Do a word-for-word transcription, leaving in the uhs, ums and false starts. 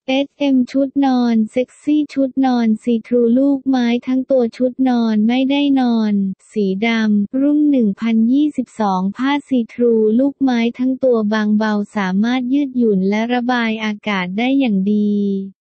เอส เอ็ม ชุดนอนเซ็กซี่ชุดนอนซีทรูลูกไม้ทั้งตัวชุดนอนไม่ได้นอนสีดำรุ่งหนึ่งพันยี่สิบสองผ้าซีทรูลูกไม้ทั้งตัวบางเบาสามารถยืดหยุ่นและระบายอากาศได้อย่างดี